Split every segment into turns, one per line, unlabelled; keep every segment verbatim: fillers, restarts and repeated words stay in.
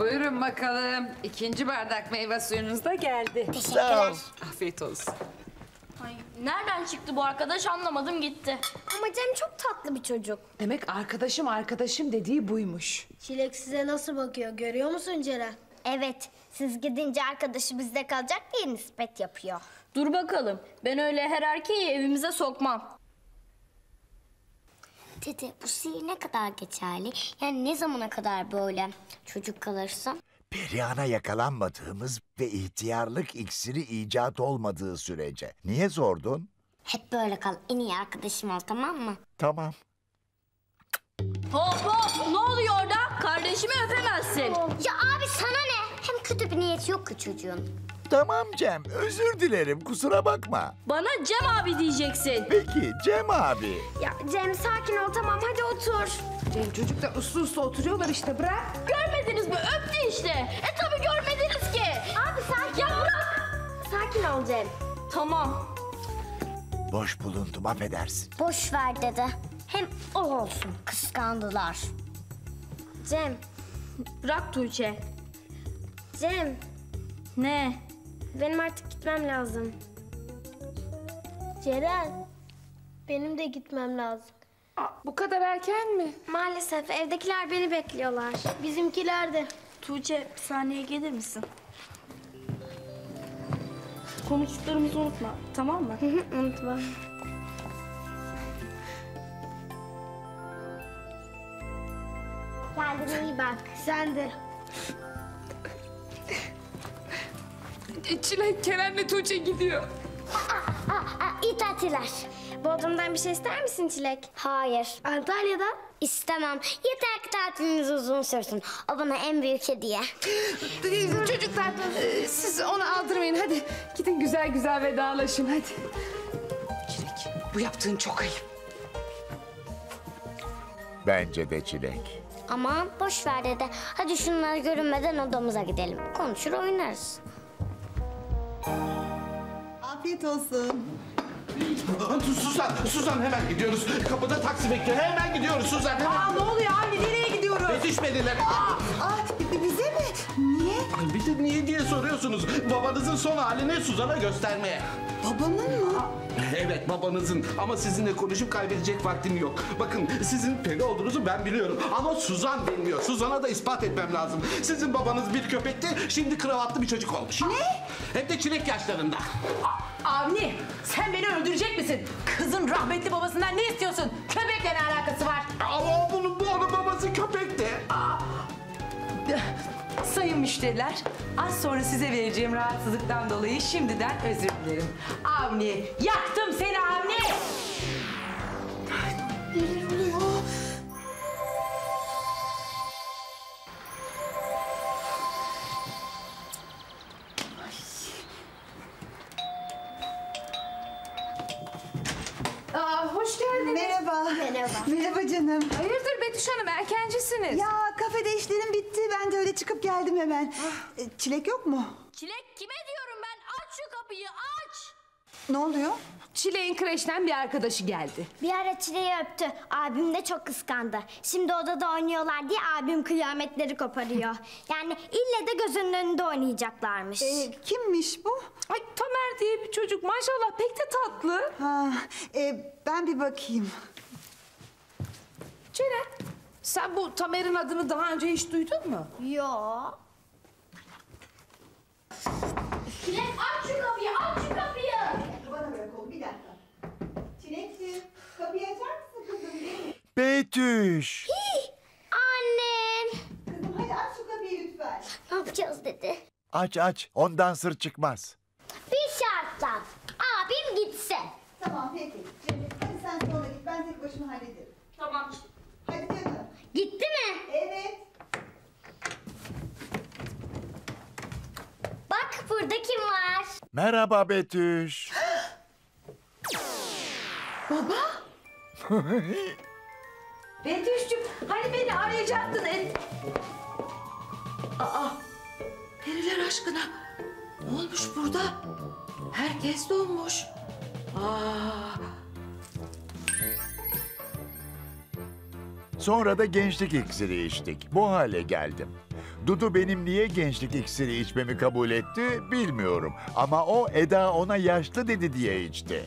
Buyurun bakalım. İkinci bardak meyve suyunuz da geldi.
Teşekkürler.
Afiyet olsun.
Ay, nereden çıktı bu arkadaş anlamadım gitti.
Ama Cem çok tatlı bir çocuk.
Demek arkadaşım arkadaşım dediği buymuş.
Çilek size nasıl bakıyor görüyor musun Ceren?
Evet, siz gidince arkadaşı bizde kalacak diye nispet yapıyor.
Dur bakalım. Ben öyle her erkeği evimize sokmam.
Dede, bu sihir ne kadar geçerli? Yani ne zamana kadar böyle çocuk kalırsın?
Perihan'a yakalanmadığımız ve ihtiyarlık iksiri icat olmadığı sürece. Niye sordun?
Hep böyle kal, en iyi arkadaşım ol, tamam mı?
Tamam.
Hop hop! Ne oluyor orada? Kardeşimi öpemezsin.
Ya abi sana ne? Hem kötü bir niyeti yok ki çocuğun.
Tamam Cem, özür dilerim, kusura bakma.
Bana Cem abi diyeceksin.
Peki Cem abi.
Ya Cem sakin ol, tamam hadi otur.
Cem çocuklar uslu uslu oturuyorlar işte, bırak.
Görmediniz mi? Öptü işte. E tabii görmediniz ki.
Abi sakin
Ya
ol.
bırak.
Sakin ol Cem.
Tamam.
Boş bulundum, affedersin.
Boş ver dede. Hem o olsun, kıskandılar. Cem,
Bırak Tuğçe.
Cem,
Ne?
benim artık gitmem lazım. Ceren, benim de gitmem lazım.
Aa, bu kadar erken mi?
Maalesef evdekiler beni bekliyorlar. Bizimkiler de.
Tuğçe bir saniye gelir misin? Konuştuklarımızı unutma. Tamam mı?
Unutma.
kendine iyi bak.
Sen de.
Çilek Kerem'le Tuğçe gidiyor.
Aa, aa, iyi tatiller.
Bodrum'dan bir şey ister misin Çilek?
Hayır,
Antalya'dan?
istemem. Yeter ki tatiliniz uzun sürsün. O bana en büyük hediye.
Ee, Çocuklar e, siz onu aldırmayın, hadi. Gidin güzel güzel vedalaşın, hadi. Çilek, bu yaptığın çok ayıp.
Bence de Çilek.
Aman boş ver dede. Hadi şunlar görünmeden odamıza gidelim. Konuşur oynarız.
Afiyet olsun.
Suzan, Suzan hemen gidiyoruz. Kapıda taksi bekliyor. Hemen gidiyoruz Suzan. Hemen.
Aa, ne oluyor anne? Nereye gidiyoruz?
Yetişmediler.
Aa, bi- bize mi? Niye?
Bir de niye diye soruyorsunuz. Babanızın son halini Suzan'a göstermeye.
Babanın mı?
Evet babanızın ama sizinle konuşup kaybedecek vaktim yok. Bakın sizin peri olduğunuzu ben biliyorum ama Suzan bilmiyor. Suzan'a da ispat etmem lazım. Sizin babanız bir köpekti, şimdi kravatlı bir çocuk olmuş. Ne? Hem de çilek yaşlarında.
Avni, sen beni öldürecek misin? Kızın rahmetli babasından ne istiyorsun? Köpekle ne alakası var?
Ama bunun bu onun babası köpekti.
Sayın müşteriler, az sonra size vereceğim rahatsızlıktan dolayı şimdiden özür dilerim. Avni, yaktım seni Avni!
Neler oluyor?
Aa, hoş geldiniz.
Merhaba. Merhaba. Merhaba canım.
Hayırdır Betüş Hanım, erkencisiniz.
Ya kafede işlerim bitti. Ben de öyle çıkıp geldim hemen. E, Çilek yok mu?
Çilek kime diyorum ben? Aç şu kapıyı aç.
Ne oluyor?
Çilek'in kreşten bir arkadaşı geldi.
Bir ara Çile'yi öptü. Abim de çok kıskandı. Şimdi odada oynuyorlar diye abim kıyametleri koparıyor. Yani ille de gözünün önünde oynayacaklarmış.
E, kimmiş bu?
Ay Tamer diye bir çocuk, maşallah pek de tatlı.
Ha, e, ben bir bakayım.
Ceren, sen bu Tamer'in adını daha önce hiç duydun mu?
Yo.
Çilek aç şu kapıyı aç şu kapıyı.
Bana bırak oğlum bir dakika. Çilekciğim kapıyı açar mısın kızım?
Betüş.
Annem.
Kızım hadi aç şu kapıyı lütfen.
Ne yapacağız dedi.
Aç aç, ondan sır çıkmaz.
Bir şartla. Abim gitsin.
Tamam peki. Cemil, hadi sen sonra git. Ben tek başıma hallederim.
Tamam.
Hadi canım.
Gitti mi?
Evet.
Bak burada kim var?
Merhaba Betüş.
Betüş'cüm, hani beni arayacaktın? Et... Aa, periler aşkına. Ne olmuş burada? Herkes donmuş. Aa.
Sonra da gençlik iksiri içtik. Bu hale geldim. Dudu benim niye gençlik iksiri içmemi kabul etti bilmiyorum. Ama o Eda ona yaşlı dedi diye içti.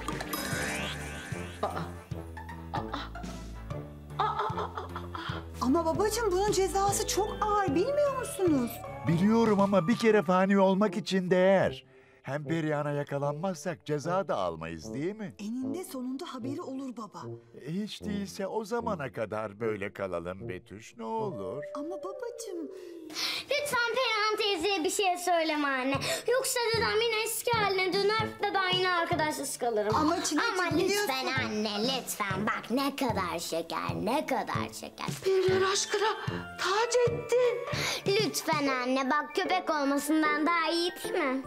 Ama babacığım bunun cezası çok ağır bilmiyor musunuz?
Biliyorum ama bir kere fani olmak için değer. Hem Perihan'a yakalanmazsak ceza da almayız değil mi?
Eninde sonunda haberi olur baba.
Hiç değilse o zamana kadar böyle kalalım Betüş, ne olur.
Ama babacığım...
Lütfen Perihan teyzeye bir şey söyleme anne. Yoksa dedem yine eski haline döner ve ben yine arkadaşsız kalırım.
Ama Çilek'ciğim
Ama
biliyorsun-
lütfen anne lütfen bak ne kadar şeker ne kadar şeker.
Perihan aşkına Taceddin.
Lütfen anne bak köpek olmasından daha iyi değil mi?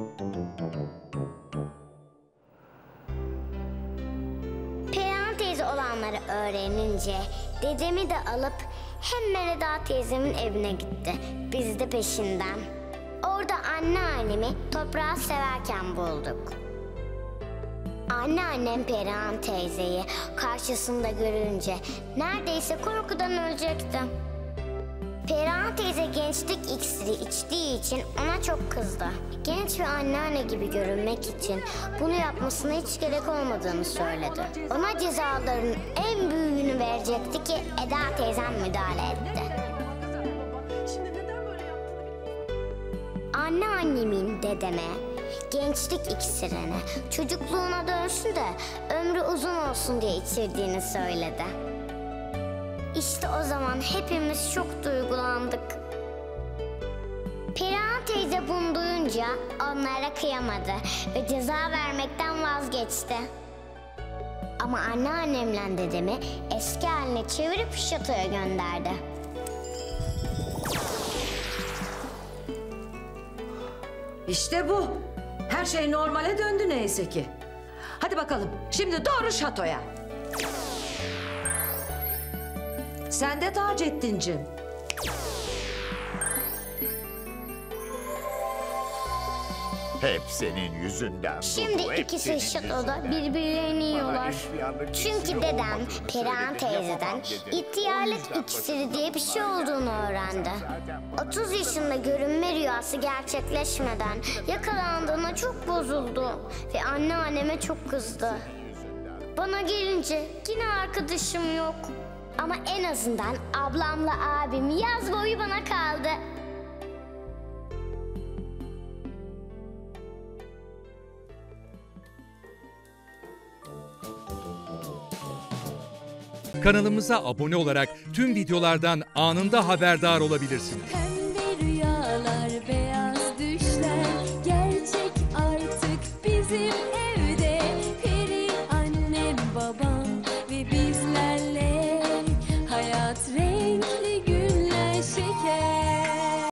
Perihan teyze olanları öğrenince dedemi de alıp hem Meleda teyzemin evine gitti. Biz de peşinden. Orada anneannemi toprağı severken bulduk. Anneannem Perihan teyzeyi karşısında görünce neredeyse korkudan ölecekti. Perihan teyze gençlik iksiri içtiği için ona çok kızdı. Genç ve anneanne gibi görünmek için bunu yapmasına hiç gerek olmadığını söyledi. Ona cezaların en büyüğünü verecekti ki Eda teyzem müdahale etti. Anneannemin dedeme gençlik iksirini çocukluğuna dönsün de ömrü uzun olsun diye içirdiğini söyledi. İşte o zaman hepimiz çok duygulandık. Perihan teyze bunu duyunca onlara kıyamadı ve ceza vermekten vazgeçti. Ama anneannemle dedemi eski haline çevirip şatoya gönderdi.
İşte bu. Her şey normale döndü neyse ki. Hadi bakalım şimdi doğru şatoya. Sen de Taceddin'cim.
Hep senin yüzünden.
Şimdi
Dudu, hep
ikisi
senin
şatoda
yüzünden.
birbirlerini yiyorlar.
ihtiyarlık
Çünkü
iksiri
dedem
olmadığını
Perihan
söyledim,
teyzeden
yapamam dedi.
ihtiyarlık
O yüzden
iksiri diye bir şey
başına
olduğunu öğrendi. otuz yaşında görünme rüyası gerçekleşmeden yakalandığına çok bozuldu ve anneanneme çok kızdı. Bana gelince yine arkadaşım yok. Ama en azından ablamla abim yaz boyu bana kaldı.
Kanalımıza abone olarak tüm videolardan anında haberdar olabilirsiniz.